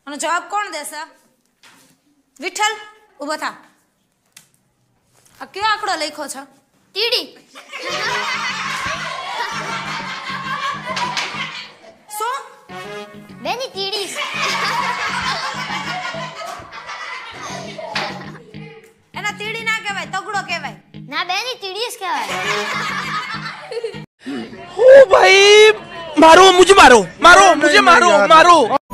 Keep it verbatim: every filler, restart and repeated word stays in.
અને જવાબ કોણ દેશે? વિઠ્ઠલ ઊભો થા. આ કયો આંકડો લખ્યો છે? ટીડી. શું? બેની ટીડી. એના તીડી ના કહેવાય, તગડો કહેવાય. ના બેની ટીડી જ કહેવાય. ओ भाई मारो मुझे मारो मारो मुझे मारो मारो